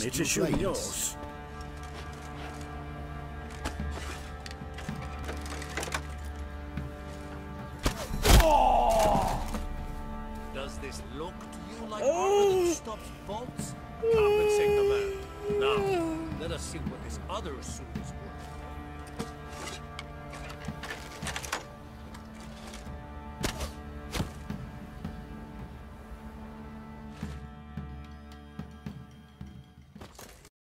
me to shoot yours. Does this look to you like armor that stops bolts? Compensate the man. Now, let us see what this other suit is